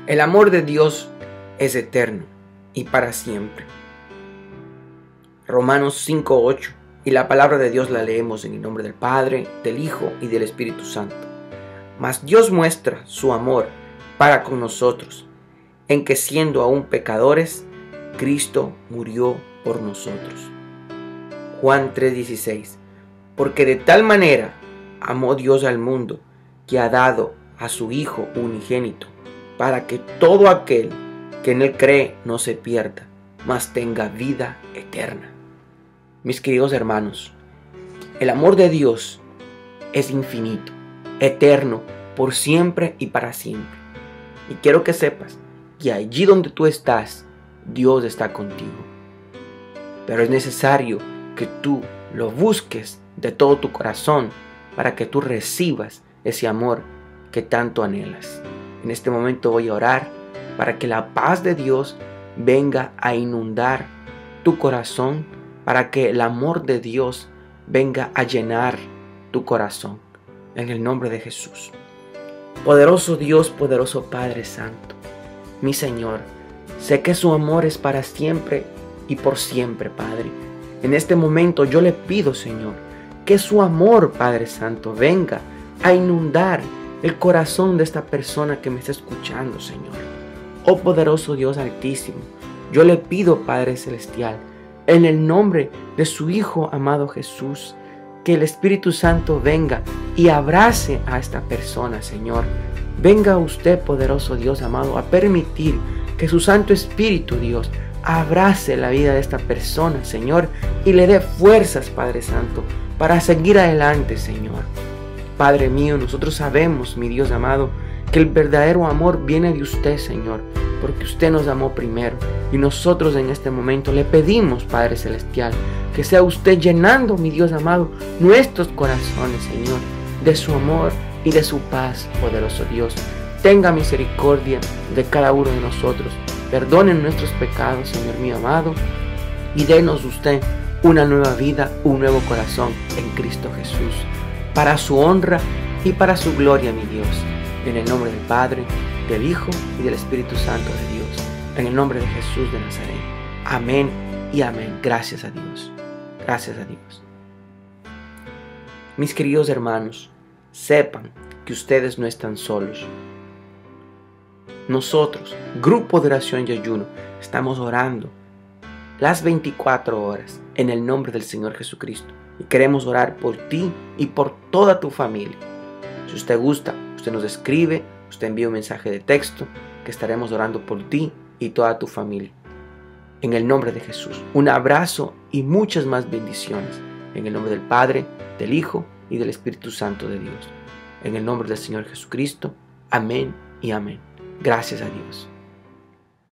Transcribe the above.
El amor de Dios es eterno y para siempre. Romanos 5:8. Y la palabra de Dios la leemos en el nombre del Padre, del Hijo y del Espíritu Santo. Mas Dios muestra su amor para con nosotros, en que siendo aún pecadores, Cristo murió por nosotros. Juan 3:16. Porque de tal manera amó Dios al mundo, que ha dado a su Hijo unigénito, para que todo aquel que en Él cree no se pierda, mas tenga vida eterna. Mis queridos hermanos, el amor de Dios es infinito, eterno, por siempre y para siempre. Y quiero que sepas que allí donde tú estás, Dios está contigo. Pero es necesario que tú lo busques de todo tu corazón para que tú recibas ese amor que tanto anhelas. En este momento voy a orar para que la paz de Dios venga a inundar tu corazón, para que el amor de Dios venga a llenar tu corazón. En el nombre de Jesús. Poderoso Dios, poderoso Padre Santo, mi Señor, sé que su amor es para siempre y por siempre, Padre. En este momento yo le pido, Señor, que su amor, Padre Santo, venga a inundar el corazón de esta persona que me está escuchando, Señor. Oh poderoso Dios altísimo, yo le pido, Padre Celestial, en el nombre de su Hijo amado Jesús, que el Espíritu Santo venga y abrace a esta persona, Señor. Venga usted, poderoso Dios amado, a permitir que su Santo Espíritu, Dios, abrace la vida de esta persona, Señor, y le dé fuerzas, Padre Santo, para seguir adelante, Señor. Padre mío, nosotros sabemos, mi Dios amado, que el verdadero amor viene de usted, Señor, porque usted nos amó primero. Y nosotros en este momento le pedimos, Padre Celestial, que sea usted llenando, mi Dios amado, nuestros corazones, Señor, de su amor y de su paz, poderoso Dios. Tenga misericordia de cada uno de nosotros. Perdone nuestros pecados, Señor mío amado, y denos usted una nueva vida, un nuevo corazón en Cristo Jesús, para su honra y para su gloria, mi Dios. En el nombre del Padre, del Hijo y del Espíritu Santo de Dios. En el nombre de Jesús de Nazaret. Amén y amén. Gracias a Dios. Gracias a Dios. Mis queridos hermanos, sepan que ustedes no están solos. Nosotros, Grupo de Oración y Ayuno, estamos orando las 24 horas en el nombre del Señor Jesucristo. Y queremos orar por ti y por toda tu familia. Si usted gusta, usted nos escribe, usted envía un mensaje de texto, que estaremos orando por ti y toda tu familia. En el nombre de Jesús, un abrazo y muchas más bendiciones. En el nombre del Padre, del Hijo y del Espíritu Santo de Dios. En el nombre del Señor Jesucristo. Amén y amén. Gracias a Dios.